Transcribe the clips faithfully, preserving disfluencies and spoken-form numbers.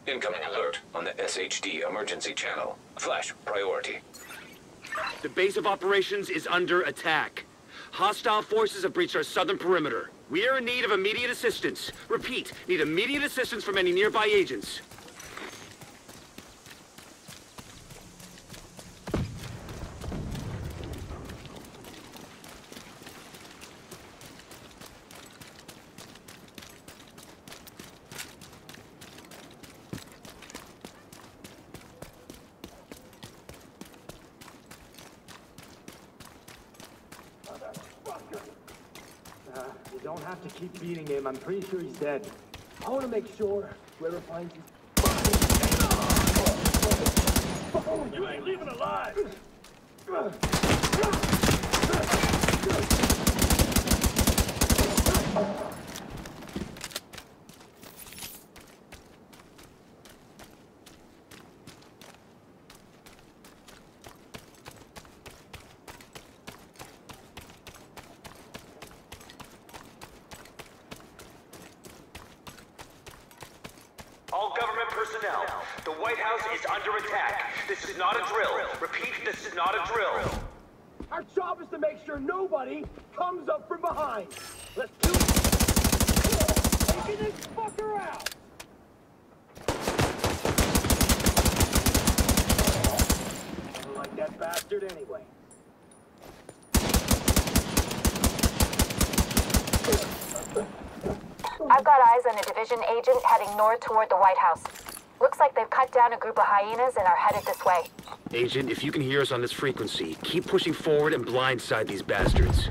Incoming alert on the S H D emergency channel. Flash priority. The base of operations is under attack. Hostile forces have breached our southern perimeter. We are in need of immediate assistance. Repeat, need immediate assistance from any nearby agents. Uh, you don't have to keep beating him. I'm pretty sure he's dead. I want to make sure whoever finds his fucking... You ain't leaving alive! All government personnel, the White House is under attack. This is not a drill. Repeat, this is not a drill. Our job is to make sure nobody comes up from behind. Let's do it. Taking this fucker out. I don't like that bastard anyway. I've got eyes on a division agent heading north toward the White House. Looks like they've cut down a group of hyenas and are headed this way. Agent, if you can hear us on this frequency, keep pushing forward and blindside these bastards.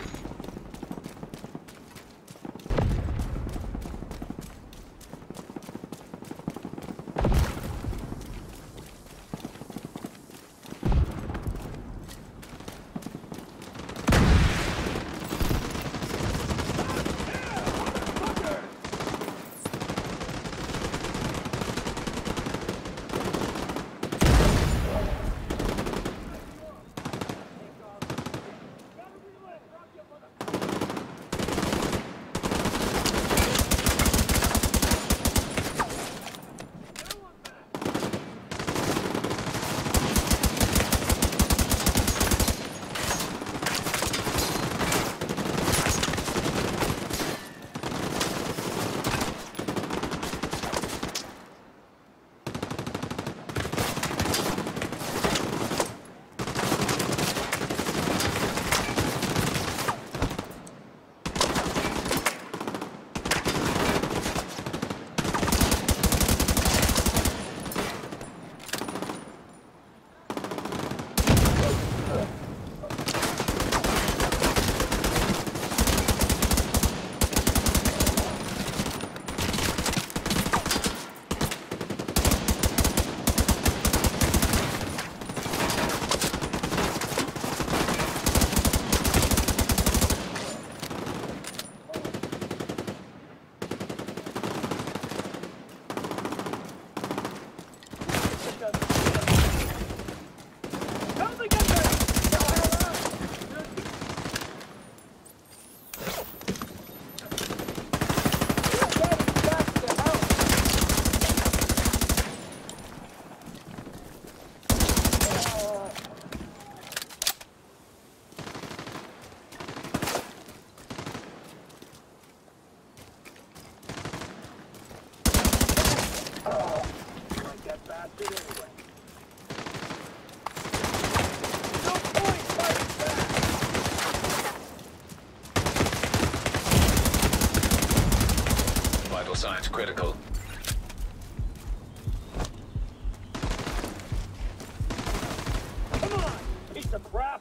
Vital signs critical. Come on, piece of crap.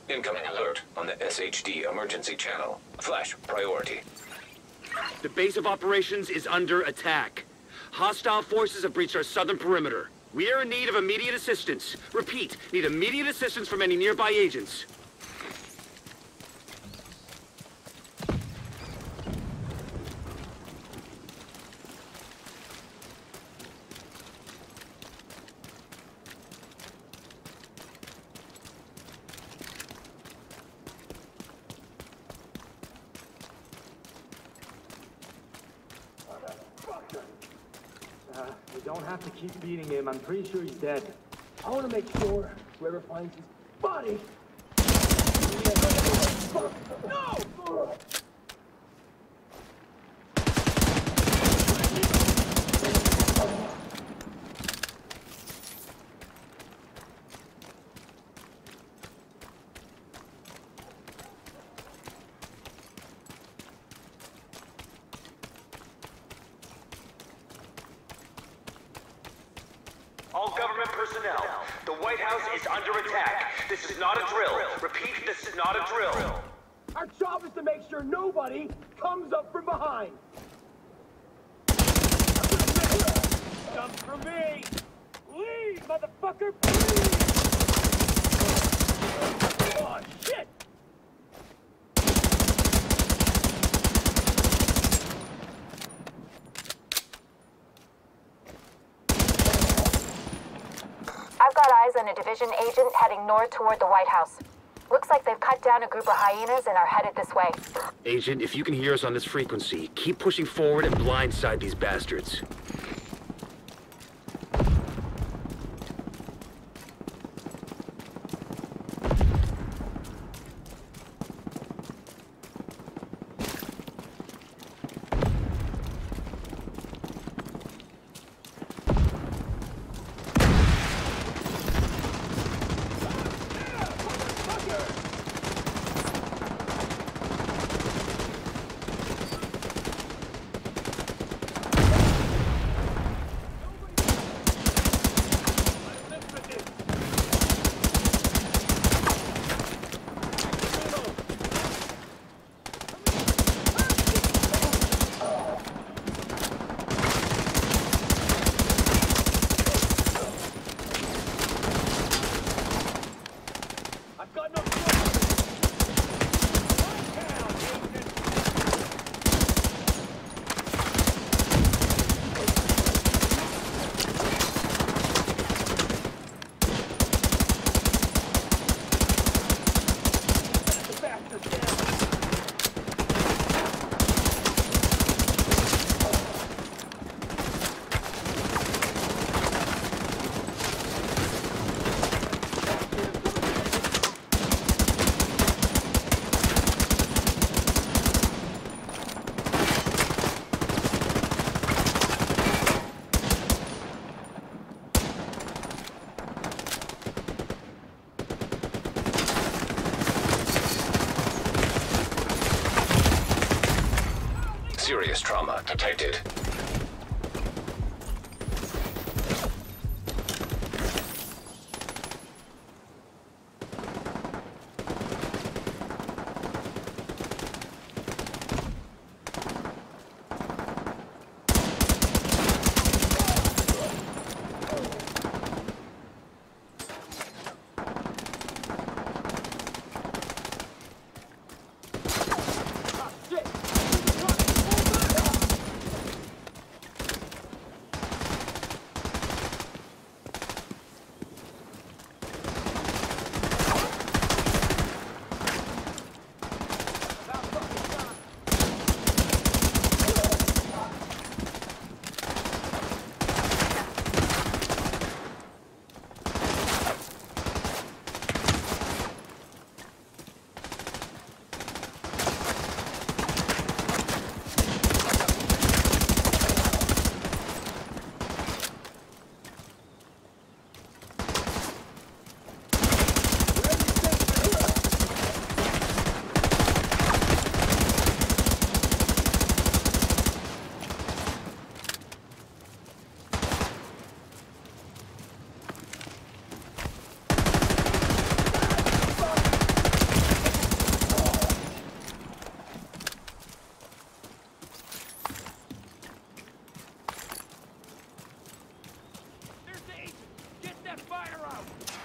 Incoming alert on the S H D emergency channel. Flash priority. The base of operations is under attack. Hostile forces have breached our southern perimeter. We are in need of immediate assistance. Repeat, need immediate assistance from any nearby agents. Uh, we don't have to keep beating him. I'm pretty sure he's dead. I want to make sure whoever finds his body... No! All government personnel, the White House is under attack. This is not a drill. Repeat, this is not a drill. Our job is to make sure nobody comes up from behind. Come for me! Leave, motherfucker! Please! Oh, shit! I've got eyes on a division agent heading north toward the White House. Looks like they've cut down a group of hyenas and are headed this way. Agent, if you can hear us on this frequency, keep pushing forward and blindside these bastards. Serious trauma detected. fire out!